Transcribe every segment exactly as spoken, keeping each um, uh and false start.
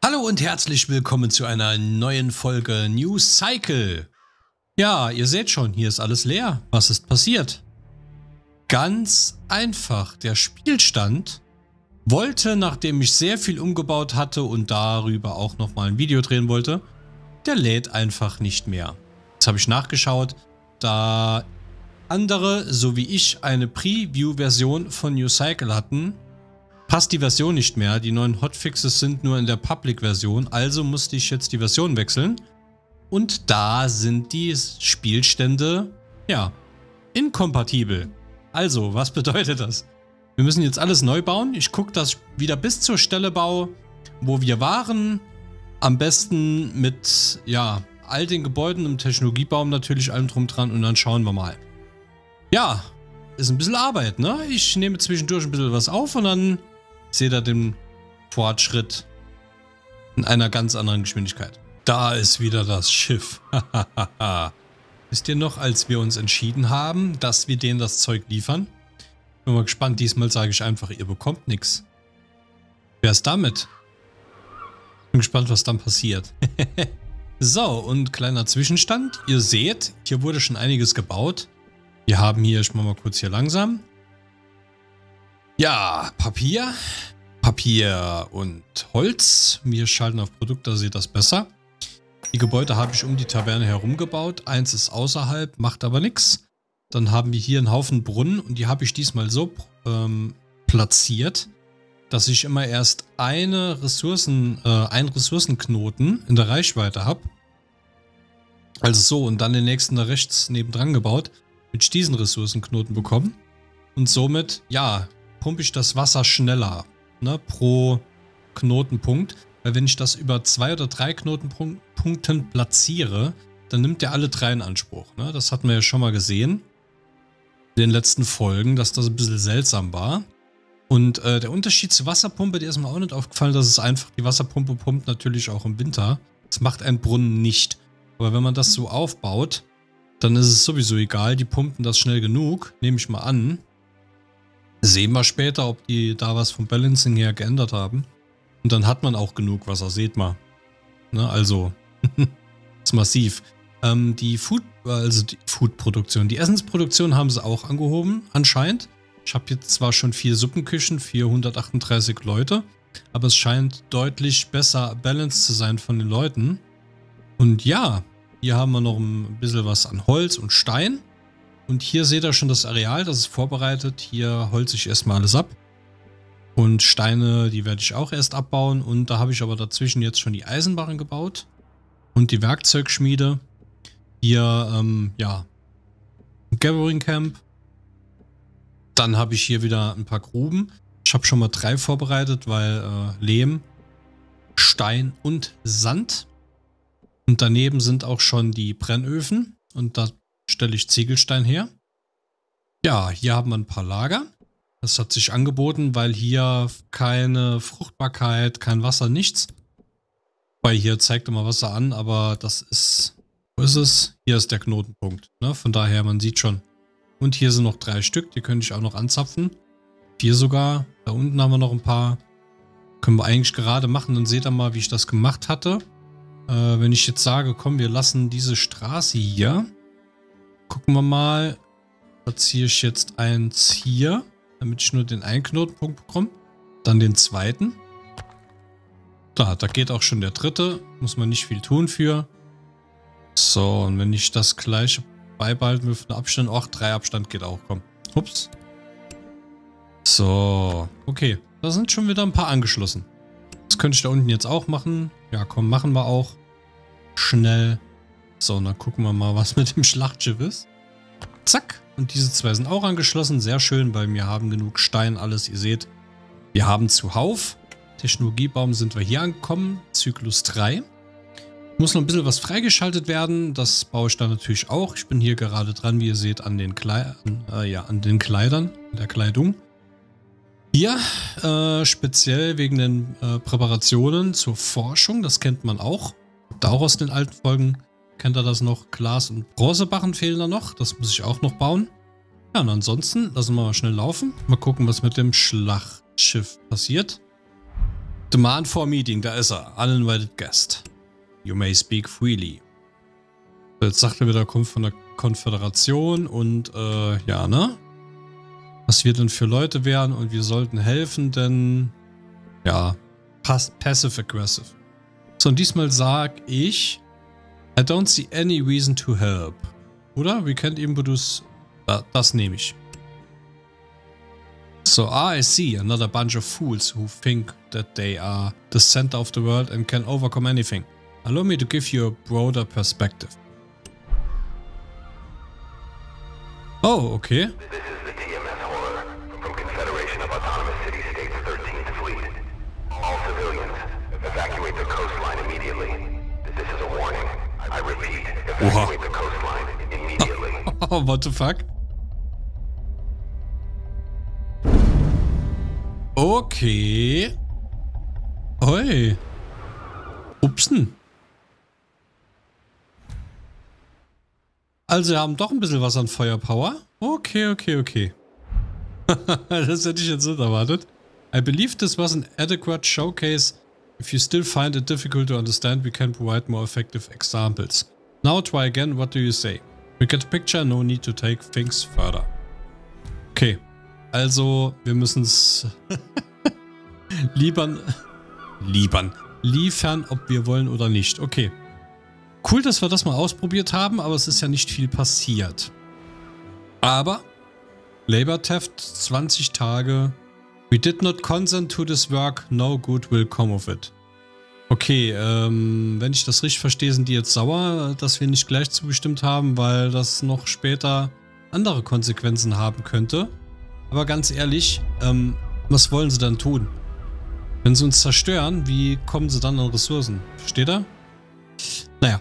Hallo und herzlich willkommen zu einer neuen Folge New Cycle. Ja, ihr seht schon, hier ist alles leer. Was ist passiert? Ganz einfach, der Spielstand wollte, nachdem ich sehr viel umgebaut hatte und darüber auch nochmal ein Video drehen wollte, der lädt einfach nicht mehr. Jetzt habe ich nachgeschaut, da andere, so wie ich, eine Preview-Version von New Cycle hatten, passt die Version nicht mehr. Die neuen Hotfixes sind nur in der Public-Version, also musste ich jetzt die Version wechseln. Und da sind die Spielstände, ja, inkompatibel. Also, was bedeutet das? Wir müssen jetzt alles neu bauen. Ich gucke, dass ich wieder bis zur Stelle baue, wo wir waren. Am besten mit, ja, all den Gebäuden im Technologiebaum natürlich allem drum dran und dann schauen wir mal. Ja, ist ein bisschen Arbeit, ne? Ich nehme zwischendurch ein bisschen was auf und dann seht ihr den Fortschritt in einer ganz anderen Geschwindigkeit. Da ist wieder das Schiff. Wisst ihr noch, als wir uns entschieden haben, dass wir denen das Zeug liefern? Bin mal gespannt, diesmal sage ich einfach, ihr bekommt nichts. Wer ist damit? Bin gespannt, was dann passiert. So, und kleiner Zwischenstand. Ihr seht, hier wurde schon einiges gebaut. Wir haben hier, ich mache mal kurz hier langsam. Ja, Papier. Papier und Holz. Wir schalten auf Produkt, da seht das besser. Die Gebäude habe ich um die Taverne herum gebaut. Eins ist außerhalb, macht aber nichts. Dann haben wir hier einen Haufen Brunnen und die habe ich diesmal so ähm, platziert, dass ich immer erst eine Ressourcen, äh, einen Ressourcenknoten in der Reichweite habe. Also so, und dann den nächsten da rechts nebendran gebaut, mit ich diesen Ressourcenknoten bekomme. Und somit, ja, pumpe ich das Wasser schneller, ne, pro Knotenpunkt. Weil wenn ich das über zwei oder drei Knotenpunkten platziere, dann nimmt der alle drei in Anspruch. Ne? Das hatten wir ja schon mal gesehen in den letzten Folgen, dass das ein bisschen seltsam war. Und äh, der Unterschied zur Wasserpumpe, der ist mir auch nicht aufgefallen, dass es einfach, die Wasserpumpe pumpt natürlich auch im Winter. Das macht ein Brunnen nicht. Aber wenn man das so aufbaut, dann ist es sowieso egal, die pumpen das schnell genug, nehme ich mal an. Sehen wir später, ob die da was vom Balancing her geändert haben. Und dann hat man auch genug Wasser, seht mal. Ne, also, ist massiv. Ähm, die Food, also die Foodproduktion, die Essensproduktion haben sie auch angehoben, anscheinend. Ich habe jetzt zwar schon vier Suppenküchen, vierhundertachtunddreißig Leute, aber es scheint deutlich besser balanced zu sein von den Leuten. Und ja, hier haben wir noch ein bisschen was an Holz und Stein. Und hier seht ihr schon das Areal, das ist vorbereitet. Hier holze ich erstmal alles ab. Und Steine, die werde ich auch erst abbauen. Und da habe ich aber dazwischen jetzt schon die Eisenbarren gebaut. Und die Werkzeugschmiede. Hier, ähm, ja, ein Gathering Camp. Dann habe ich hier wieder ein paar Gruben. Ich habe schon mal drei vorbereitet, weil äh, Lehm, Stein und Sand. Und daneben sind auch schon die Brennöfen. Und da stelle ich Ziegelstein her. Ja, hier haben wir ein paar Lager. Das hat sich angeboten, weil hier keine Fruchtbarkeit, kein Wasser, nichts. Weil hier zeigt immer Wasser an, aber das ist, wo ist es? Hier ist der Knotenpunkt. Ne? Von daher, man sieht schon. Und hier sind noch drei Stück, die könnte ich auch noch anzapfen. Vier sogar. Da unten haben wir noch ein paar. Können wir eigentlich gerade machen, dann seht ihr mal, wie ich das gemacht hatte. Äh, wenn ich jetzt sage, komm, wir lassen diese Straße hier. Gucken wir mal. Platziere ich jetzt eins hier, damit ich nur den einen Knotenpunkt bekomme. Dann den zweiten. Da, da geht auch schon der dritte. Muss man nicht viel tun für. So, und wenn ich das gleiche beibehalten will von Abstand. Ach, drei Abstand geht auch, komm. Ups. So, okay. Da sind schon wieder ein paar angeschlossen. Das könnte ich da unten jetzt auch machen. Ja, komm, machen wir auch. Schnell. So, und dann gucken wir mal, was mit dem Schlachtschiff ist. Zack. Und diese zwei sind auch angeschlossen. Sehr schön, weil wir haben genug Stein, alles. Ihr seht, wir haben zuhauf. Technologiebaum sind wir hier angekommen. Zyklus drei. Muss noch ein bisschen was freigeschaltet werden. Das baue ich dann natürlich auch. Ich bin hier gerade dran, wie ihr seht, an den, Klei äh, ja, an den Kleidern, der Kleidung. Hier, äh, speziell wegen den äh, Präparationen zur Forschung. Das kennt man auch. Da auch aus den alten Folgen. Kennt ihr das noch? Glas- und Bronzebarren fehlen da noch. Das muss ich auch noch bauen. Ja, und ansonsten lassen wir mal schnell laufen. Mal gucken, was mit dem Schlachtschiff passiert. Demand for meeting, da ist er. Uninvited guest. You may speak freely. Jetzt sagt er wieder, kommt von der Konföderation und äh, ja, ne? Was wir denn für Leute wären und wir sollten helfen, denn ja, pass passive aggressive. So, und diesmal sag ich, I don't see any reason to help. Oder? We can't even produce. Da, das nehme ich. So, ah, I see another bunch of fools who think that they are the center of the world and can overcome anything. Allow me to give you a broader perspective. Oh, okay. This is the T M S Horror from Confederation of Autonomous City-States thirteenth Fleet. All civilians, evacuate the coastline immediately. This is a warning. I repeat, evacuate the coastline immediately. Oh, what the fuck? Okay. Oi. Upsen. Also wir haben doch ein bisschen was an Feuerpower. Okay, okay, okay. Das hätte ich jetzt nicht erwartet. I believe this was an adequate showcase. If you still find it difficult to understand, we can provide more effective examples. Now try again, what do you say? We get a picture, no need to take things further. Okay. Also, wir müssen es liefern, liefern, liefern, ob wir wollen oder nicht. Okay. Cool, dass wir das mal ausprobiert haben, aber es ist ja nicht viel passiert. Aber, Labor Theft, zwanzig Tage. We did not consent to this work, no good will come of it. Okay, ähm, wenn ich das richtig verstehe, sind die jetzt sauer, dass wir nicht gleich zugestimmt haben, weil das noch später andere Konsequenzen haben könnte. Aber ganz ehrlich, ähm, was wollen sie dann tun? Wenn sie uns zerstören, wie kommen sie dann an Ressourcen? Versteht ihr? Naja.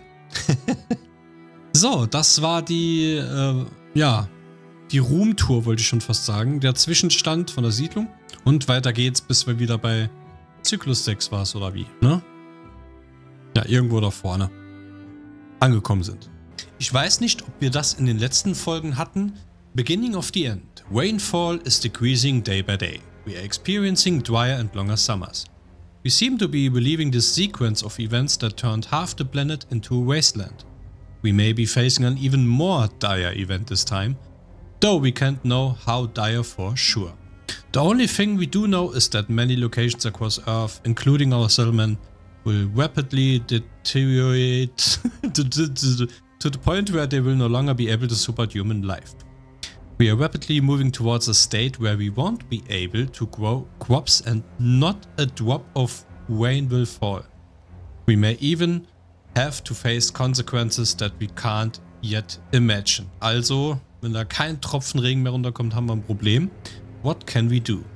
So, das war die, äh, ja, die Roomtour, wollte ich schon fast sagen. Der Zwischenstand von der Siedlung. Und weiter geht's, bis wir wieder bei Zyklus sechs war es, oder wie, ne? Ja, irgendwo da vorne angekommen sind. Ich weiß nicht, ob wir das in den letzten Folgen hatten. Beginning of the end. Rainfall is decreasing day by day. We are experiencing drier and longer summers. We seem to be believing this sequence of events that turned half the planet into a wasteland. We may be facing an even more dire event this time, though we can't know how dire for sure. The only thing we do know is that many locations across Earth, including our settlement, will rapidly deteriorate to, to, to, to the point where they will no longer be able to support human life. We are rapidly moving towards a state where we won't be able to grow crops and not a drop of rain will fall. We may even have to face consequences that we can't yet imagine. Also, wenn da kein Tropfen Regen mehr runterkommt, haben wir ein Problem. What can we do?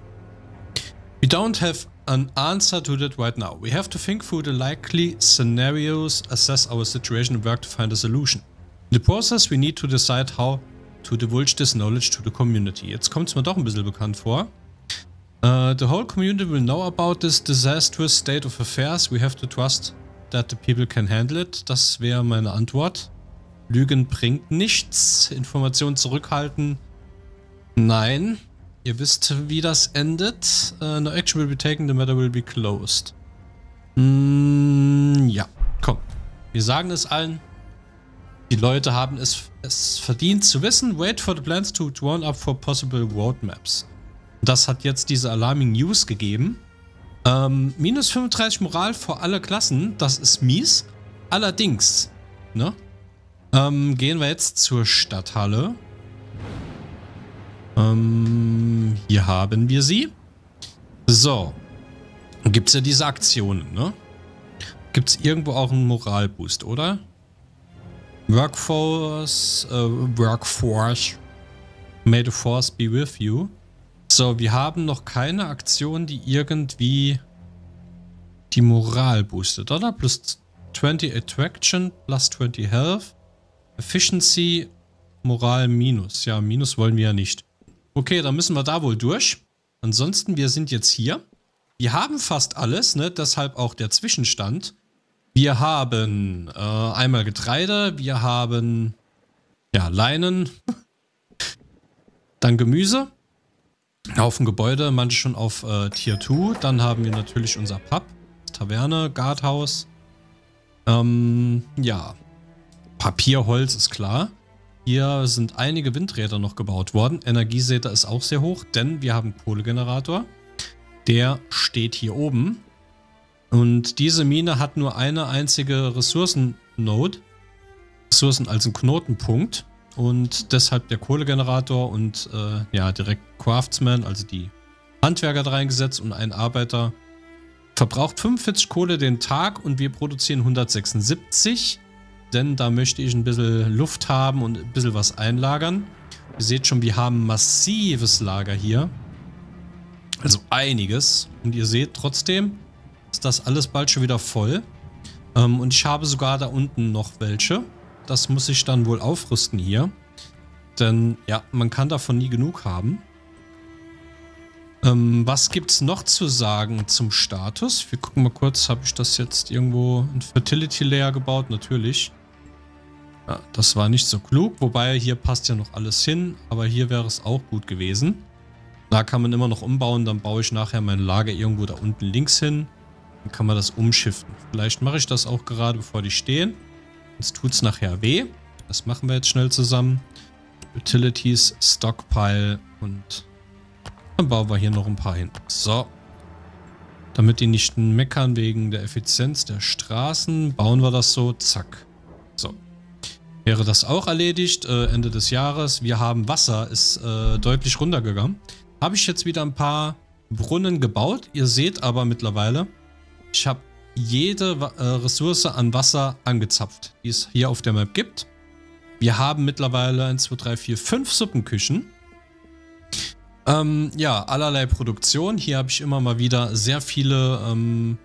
We don't have an answer to that right now. We have to think through the likely scenarios, assess our situation and work to find a solution. In the process, we need to decide how to divulge this knowledge to the community. Jetzt kommt es mir doch ein bisschen bekannt vor. Uh, the whole community will know about this disastrous state of affairs. We have to trust that the people can handle it. Das wäre meine Antwort. Lügen bringt nichts. Informationen zurückhalten. Nein. Ihr wisst, wie das endet. Uh, no action will be taken. The matter will be closed. Mm, ja, komm. Wir sagen es allen. Die Leute haben es, es verdient zu wissen. Wait for the plans to drawn up for possible roadmaps. Das hat jetzt diese Alarming News gegeben. Ähm, minus fünfunddreißig Moral vor alle Klassen. Das ist mies. Allerdings, ne? Ähm, gehen wir jetzt zur Stadthalle. Ähm, hier haben wir sie. So. Dann gibt es ja diese Aktionen, ne? Gibt es irgendwo auch einen Moralboost, oder? Workforce, uh, Workforce, may the force be with you. So, wir haben noch keine Aktion, die irgendwie die Moral boostet, oder? Plus zwanzig Attraction, plus zwanzig Health, Efficiency, Moral minus. Ja, minus wollen wir ja nicht. Okay, dann müssen wir da wohl durch. Ansonsten, wir sind jetzt hier. Wir haben fast alles, ne? Deshalb auch der Zwischenstand. Wir haben äh, einmal Getreide, wir haben ja Leinen, dann Gemüse Haufen Gebäude, manche schon auf äh, Tier zwei. Dann haben wir natürlich unser Pub, Taverne, Guardhaus. Ähm, ja. Papier, Holz ist klar. Hier sind einige Windräder noch gebaut worden. Energiesäter ist auch sehr hoch, denn wir haben einen Kohlegenerator. Der steht hier oben. Und diese Mine hat nur eine einzige Ressourcen-Node. Ressourcen als einen Knotenpunkt. Und deshalb der Kohlegenerator und äh, ja, direkt Craftsman, also die Handwerker da reingesetzt und ein Arbeiter. Verbraucht fünfundvierzig Kohle den Tag und wir produzieren hundertsechsundsiebzig. Denn da möchte ich ein bisschen Luft haben und ein bisschen was einlagern. Ihr seht schon, wir haben ein massives Lager hier. Also einiges. Und ihr seht trotzdem, ist das alles bald schon wieder voll. Ähm, und ich habe sogar da unten noch welche. Das muss ich dann wohl aufrüsten hier. Denn ja, man kann davon nie genug haben. Ähm, was gibt es noch zu sagen zum Status? Wir gucken mal kurz, habe ich das jetzt irgendwo in Fertility Layer gebaut? Natürlich. Ja, das war nicht so klug. Wobei, hier passt ja noch alles hin. Aber hier wäre es auch gut gewesen. Da kann man immer noch umbauen. Dann baue ich nachher mein Lager irgendwo da unten links hin. Dann kann man das umschiften. Vielleicht mache ich das auch gerade, bevor die stehen. Sonst tut es nachher weh. Das machen wir jetzt schnell zusammen. Utilities, Stockpile und dann bauen wir hier noch ein paar hin. So. Damit die nicht meckern wegen der Effizienz der Straßen, bauen wir das so. Zack. So. Wäre das auch erledigt. Äh, Ende des Jahres. Wir haben Wasser, ist äh, deutlich runtergegangen. Habe ich jetzt wieder ein paar Brunnen gebaut. Ihr seht aber mittlerweile, ich habe jede äh, Ressource an Wasser angezapft, die es hier auf der Map gibt. Wir haben mittlerweile eins, zwei, drei, vier, fünf Suppenküchen. Ähm, ja, allerlei Produktion. Hier habe ich immer mal wieder sehr viele ähm,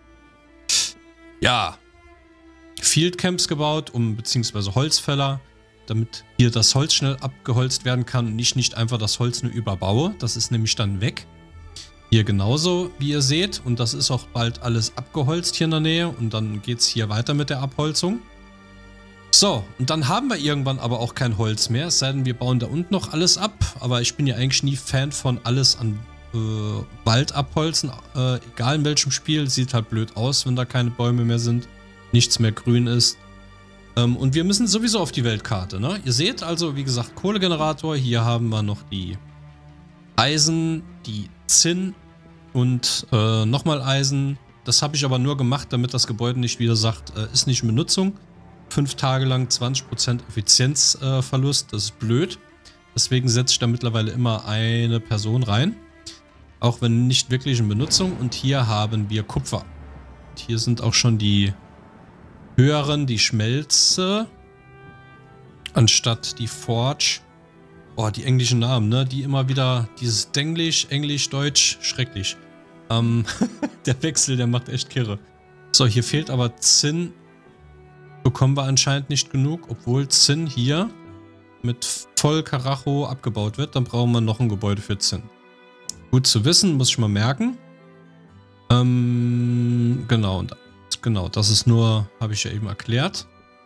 ja, Fieldcamps gebaut, um beziehungsweise Holzfäller, damit hier das Holz schnell abgeholzt werden kann und ich nicht einfach das Holz nur überbaue. Das ist nämlich dann weg. Hier genauso, wie ihr seht. Und das ist auch bald alles abgeholzt hier in der Nähe. Und dann geht es hier weiter mit der Abholzung. So, und dann haben wir irgendwann aber auch kein Holz mehr. Es sei denn, wir bauen da unten noch alles ab. Aber ich bin ja eigentlich nie Fan von alles an äh, Wald abholzen. Äh, egal in welchem Spiel. Sieht halt blöd aus, wenn da keine Bäume mehr sind. Nichts mehr grün ist. Ähm, und wir müssen sowieso auf die Weltkarte, ne? Ihr seht also, wie gesagt, Kohlegenerator. Hier haben wir noch die Eisen, die Zinn und äh, nochmal Eisen. Das habe ich aber nur gemacht, damit das Gebäude nicht wieder sagt, äh, ist nicht in Benutzung. Fünf Tage lang zwanzig Prozent Effizienzverlust, äh, das ist blöd. Deswegen setze ich da mittlerweile immer eine Person rein. Auch wenn nicht wirklich in Benutzung. Und hier haben wir Kupfer. Und hier sind auch schon die höheren, die Schmelze. Anstatt die Forge. Oh, die englischen Namen, ne? Die immer wieder, dieses Denglisch, Englisch, Deutsch, schrecklich. Ähm, der Wechsel, der macht echt kirre. So, hier fehlt aber Zinn. Bekommen wir anscheinend nicht genug, obwohl Zinn hier mit voll Karacho abgebaut wird. Dann brauchen wir noch ein Gebäude für Zinn. Gut zu wissen, muss ich mal merken. Ähm, genau, genau, das ist nur, habe ich ja eben erklärt.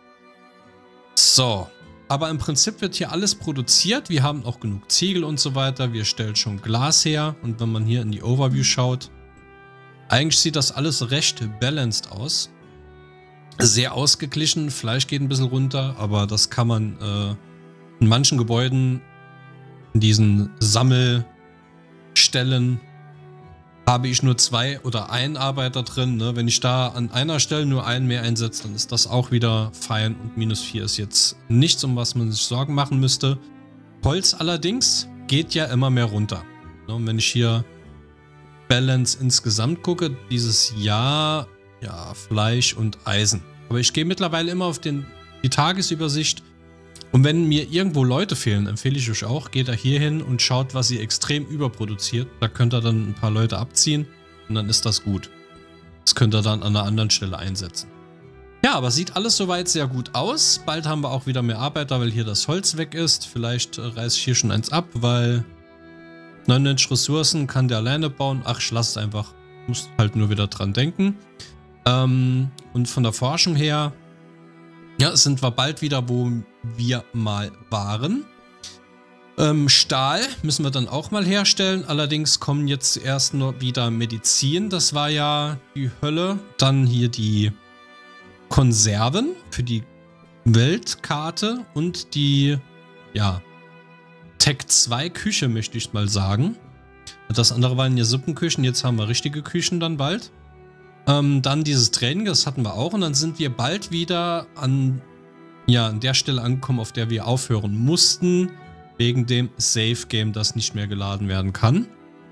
So. Aber im Prinzip wird hier alles produziert. Wir haben auch genug Ziegel und so weiter. Wir stellen schon Glas her. Und wenn man hier in die Overview schaut, eigentlich sieht das alles recht balanced aus. Sehr ausgeglichen. Fleisch geht ein bisschen runter, aber das kann man äh, in manchen Gebäuden, in diesen Sammelstellen, habe ich nur zwei oder einen Arbeiter drin. Ne? Wenn ich da an einer Stelle nur einen mehr einsetze, dann ist das auch wieder fein. Und minus vier ist jetzt nichts, um was man sich Sorgen machen müsste. Holz allerdings geht ja immer mehr runter. Ne? Und wenn ich hier Balance insgesamt gucke, dieses Jahr, ja, Fleisch und Eisen. Aber ich gehe mittlerweile immer auf den, die Tagesübersicht. Und wenn mir irgendwo Leute fehlen, empfehle ich euch auch, geht da hier hin und schaut, was ihr extrem überproduziert. Da könnt ihr dann ein paar Leute abziehen und dann ist das gut. Das könnt ihr dann an einer anderen Stelle einsetzen. Ja, aber sieht alles soweit sehr gut aus. Bald haben wir auch wieder mehr Arbeiter, weil hier das Holz weg ist. Vielleicht reiße ich hier schon eins ab, weil neunundneunzig Ressourcen kann der alleine bauen. Ach, ich lasse es einfach. Muss halt nur wieder dran denken. Ähm, und von der Forschung her, ja, sind wir bald wieder, wo wir mal waren. Ähm, Stahl müssen wir dann auch mal herstellen. Allerdings kommen jetzt zuerst nur wieder Medizin. Das war ja die Hölle. Dann hier die Konserven für die Weltkarte und die, ja, Tech zwei Küche, möchte ich mal sagen. Das andere waren ja Suppenküchen. Jetzt haben wir richtige Küchen dann bald. Ähm, dann dieses Training, das hatten wir auch. Und dann sind wir bald wieder an, ja, an der Stelle angekommen, auf der wir aufhören mussten. Wegen dem Save-Game, das nicht mehr geladen werden kann.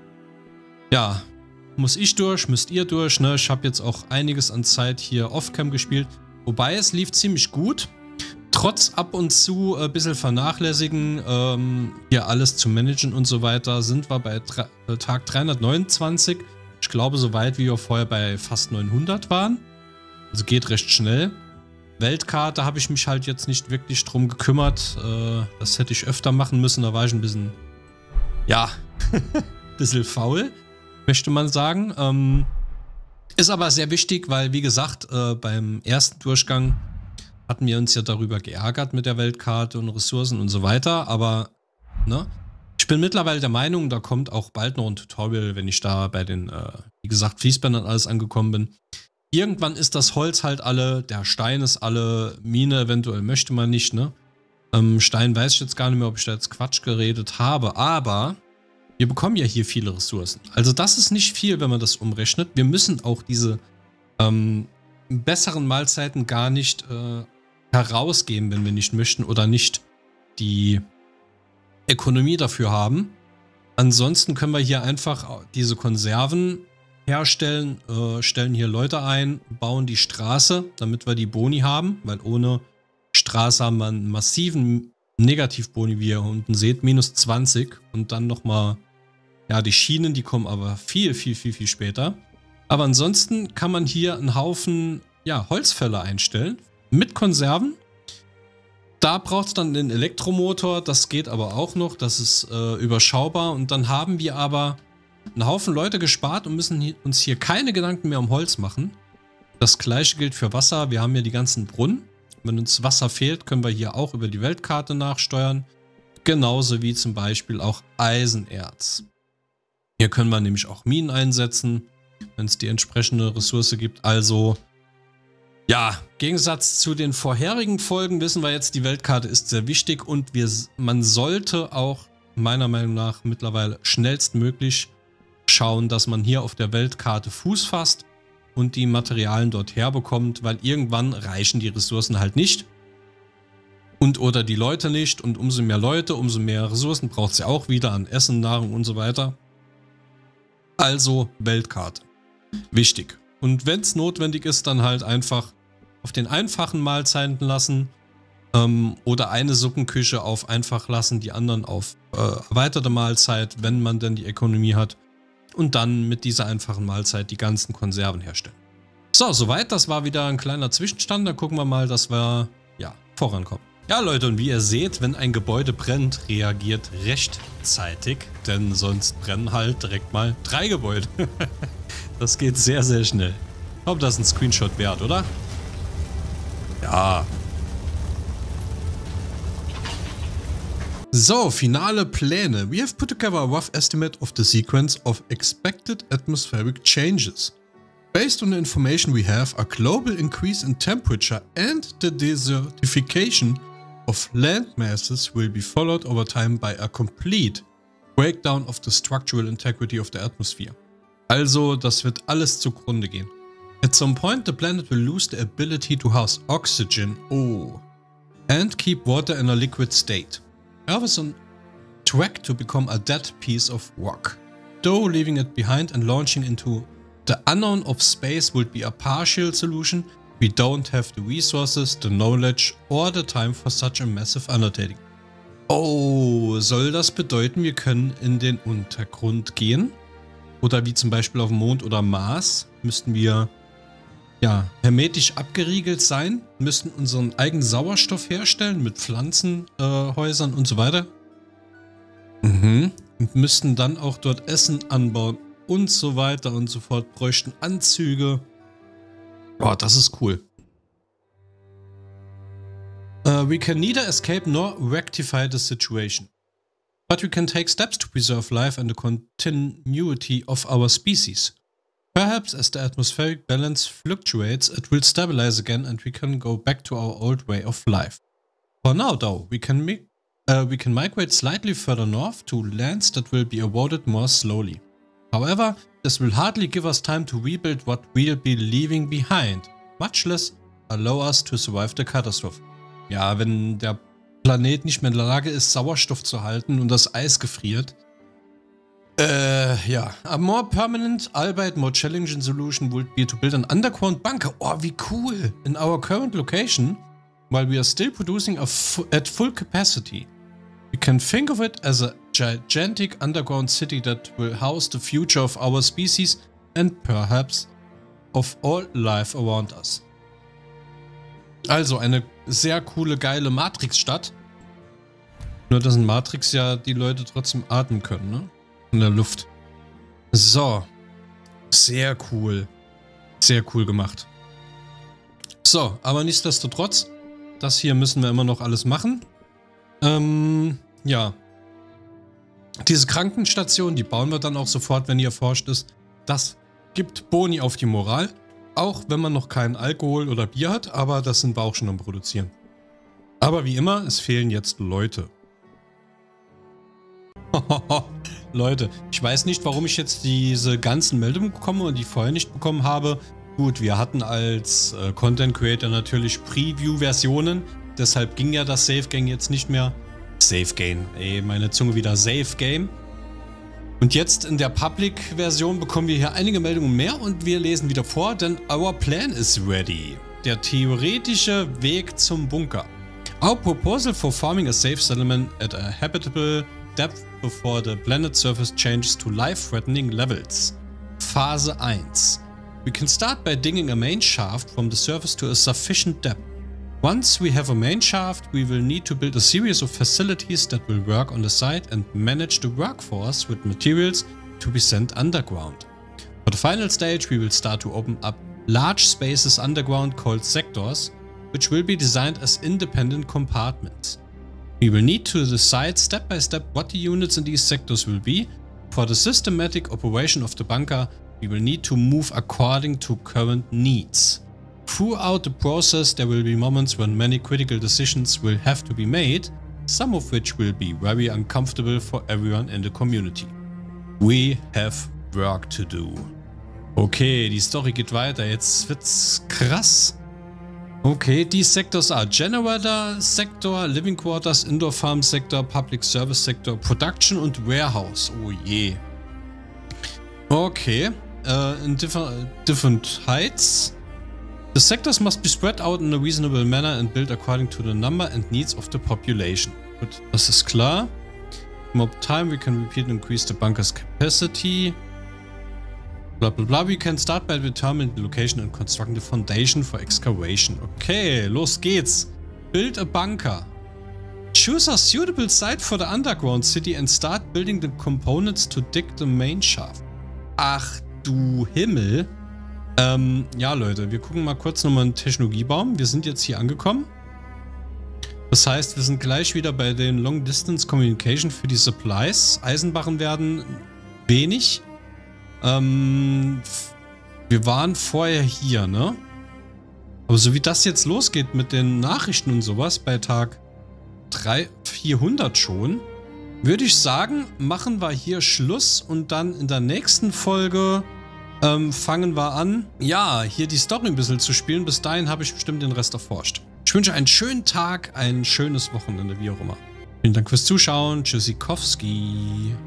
Ja, muss ich durch, müsst ihr durch. Ne? Ich habe jetzt auch einiges an Zeit hier Off-Cam gespielt. Wobei es lief ziemlich gut. Trotz ab und zu ein bisschen vernachlässigen, ähm, hier alles zu managen und so weiter, sind wir bei Tag dreihundertneunundzwanzig. Ich glaube, so weit wie wir vorher bei fast neunhundert waren. Also geht recht schnell. Weltkarte habe ich mich halt jetzt nicht wirklich drum gekümmert. Äh, das hätte ich öfter machen müssen. Da war ich ein bisschen, ja, ein bisschen faul, möchte man sagen. Ähm, ist aber sehr wichtig, weil, wie gesagt, äh, beim ersten Durchgang hatten wir uns ja darüber geärgert mit der Weltkarte und Ressourcen und so weiter. Aber, ne, ich bin mittlerweile der Meinung, da kommt auch bald noch ein Tutorial, wenn ich da bei den, äh, wie gesagt, Fließbändern alles angekommen bin. Irgendwann ist das Holz halt alle, der Stein ist alle, Mine eventuell möchte man nicht, ne? Ähm, Stein weiß ich jetzt gar nicht mehr, ob ich da jetzt Quatsch geredet habe, aber wir bekommen ja hier viele Ressourcen. Also das ist nicht viel, wenn man das umrechnet. Wir müssen auch diese ähm, besseren Mahlzeiten gar nicht äh, herausgeben, wenn wir nicht möchten oder nicht die Ökonomie dafür haben. Ansonsten können wir hier einfach diese Konserven herstellen, äh, stellen hier Leute ein, bauen die Straße, damit wir die Boni haben, weil ohne Straße haben wir einen massiven Negativboni, wie ihr unten seht, minus zwanzig und dann nochmal, ja, die Schienen, die kommen aber viel, viel, viel, viel später. Aber ansonsten kann man hier einen Haufen, ja, Holzfäller einstellen mit Konserven. Da braucht es dann den Elektromotor, das geht aber auch noch, das ist äh, überschaubar und dann haben wir aber einen Haufen Leute gespart und müssen hier, uns hier keine Gedanken mehr um Holz machen. Das gleiche gilt für Wasser. Wir haben ja die ganzen Brunnen. Wenn uns Wasser fehlt, können wir hier auch über die Weltkarte nachsteuern. Genauso wie zum Beispiel auch Eisenerz. Hier können wir nämlich auch Minen einsetzen, wenn es die entsprechende Ressource gibt. Also, ja, im Gegensatz zu den vorherigen Folgen wissen wir jetzt, die Weltkarte ist sehr wichtig und wir, man sollte auch meiner Meinung nach mittlerweile schnellstmöglich schauen, dass man hier auf der Weltkarte Fuß fasst und die Materialien dort herbekommt, weil irgendwann reichen die Ressourcen halt nicht und oder die Leute nicht und umso mehr Leute, umso mehr Ressourcen braucht es ja auch wieder an Essen, Nahrung und so weiter. Also Weltkarte. Wichtig. Und wenn es notwendig ist, dann halt einfach auf den einfachen Mahlzeiten lassen ähm, oder eine Suppenküche auf einfach lassen, die anderen auf äh, erweiterte Mahlzeit, wenn man denn die Ökonomie hat. Und dann mit dieser einfachen Mahlzeit die ganzen Konserven herstellen. So, soweit. Das war wieder ein kleiner Zwischenstand. Da gucken wir mal, dass wir, ja, vorankommen. Ja, Leute, und wie ihr seht, wenn ein Gebäude brennt, reagiert rechtzeitig. Denn sonst brennen halt direkt mal drei Gebäude. Das geht sehr, sehr schnell. Ich glaube, das ist ein Screenshot wert, oder? Ja. So, finale Pläne. We have put together a rough estimate of the sequence of expected atmospheric changes. Based on the information we have, a global increase in temperature and the desertification of land masses will be followed over time by a complete breakdown of the structural integrity of the atmosphere. Also, das wird alles zugrunde gehen. At some point, the planet will lose the ability to house oxygen, oh, and keep water in a liquid state. Earth is on track to become a dead piece of rock. Though leaving it behind and launching into the unknown of space would be a partial solution, we don't have the resources, the knowledge or the time for such a massive undertaking. Oh, soll das bedeuten, wir können in den Untergrund gehen? Oder wie zum Beispiel auf dem Mond oder Mars müssten wir, ja, hermetisch abgeriegelt sein, müssten unseren eigenen Sauerstoff herstellen mit Pflanzenhäusern äh, und so weiter. Mhm. Und müssten dann auch dort Essen anbauen und so weiter und so fort, bräuchten Anzüge. Boah, das ist cool. Uh, we can neither escape nor rectify the situation. But we can take steps to preserve life and the continuity of our species. Perhaps as the atmospheric balance fluctuates, it will stabilize again and we can go back to our old way of life. For now, though, we can, mi uh, we can migrate slightly further north to lands that will be eroded more slowly. However, this will hardly give us time to rebuild what we'll be leaving behind, much less allow us to survive the catastrophe. Ja, wenn der Planet nicht mehr in der Lage ist, Sauerstoff zu halten und das Eis gefriert. Äh, ja. A more permanent, albeit more challenging solution would be to build an underground bunker. Oh, wie cool! In our current location, while we are still producing a fu at full capacity. We can think of it as a gigantic underground city that will house the future of our species and perhaps of all life around us. Also eine sehr coole, geile Matrix-Stadt. Nur, dass in Matrix ja die Leute trotzdem atmen können, ne? In der Luft. So. Sehr cool. Sehr cool gemacht. So, aber nichtsdestotrotz, das hier müssen wir immer noch alles machen. Ähm, ja. Diese Krankenstation, die bauen wir dann auch sofort, wenn die erforscht ist. Das gibt Boni auf die Moral. Auch wenn man noch keinen Alkohol oder Bier hat, aber das sind wir auch schon am Produzieren. Aber wie immer, es fehlen jetzt Leute. Leute, ich weiß nicht, warum ich jetzt diese ganzen Meldungen bekomme und die vorher nicht bekommen habe. Gut, wir hatten als äh, Content Creator natürlich Preview-Versionen, deshalb ging ja das Safe Game jetzt nicht mehr. Safe Game, ey, meine Zunge wieder, Safe Game. Und jetzt in der Public-Version bekommen wir hier einige Meldungen mehr und wir lesen wieder vor, denn our plan is ready. Der theoretische Weg zum Bunker. Our proposal for forming a safe settlement at a habitable depth before the planet surface changes to life-threatening levels. Phase eins. We can start by digging a main shaft from the surface to a sufficient depth. Once we have a main shaft, we will need to build a series of facilities that will work on the site and manage the workforce with materials to be sent underground. For the final stage, we will start to open up large spaces underground called sectors, which will be designed as independent compartments. We will need to decide step by step what the units in these sectors will be. For the systematic operation of the bunker, we will need to move according to current needs. Throughout the process, there will be moments when many critical decisions will have to be made, some of which will be very uncomfortable for everyone in the community. We have work to do. Okay, die Story geht weiter. Jetzt wird's krass. Okay, these sectors are Generator Sector, Living Quarters, Indoor Farm Sector, Public Service Sector, Production und Warehouse. Oh je. Okay, uh, in different, different heights. The sectors must be spread out in a reasonable manner and built according to the number and needs of the population. Gut, das ist klar. More time, we can repeat and increase the bunker's capacity. Blah blah blah. We can start by determining the location and constructing the foundation for excavation. Okay, los geht's. Build a bunker. Choose a suitable site for the underground city and start building the components to dig the main shaft. Ach du Himmel. Ähm, ja Leute, wir gucken mal kurz nochmal einen Technologiebaum. Wir sind jetzt hier angekommen. Das heißt, wir sind gleich wieder bei den Long Distance Communication für die Supplies. Eisenbarren werden wenig. Ähm, wir waren vorher hier, ne? Aber so wie das jetzt losgeht mit den Nachrichten und sowas bei Tag dreihundert, vierhundert schon, würde ich sagen, machen wir hier Schluss und dann in der nächsten Folge ähm, fangen wir an, ja, hier die Story ein bisschen zu spielen. Bis dahin habe ich bestimmt den Rest erforscht. Ich wünsche einen schönen Tag, ein schönes Wochenende, wie auch immer. Vielen Dank fürs Zuschauen. Tschüssikowski.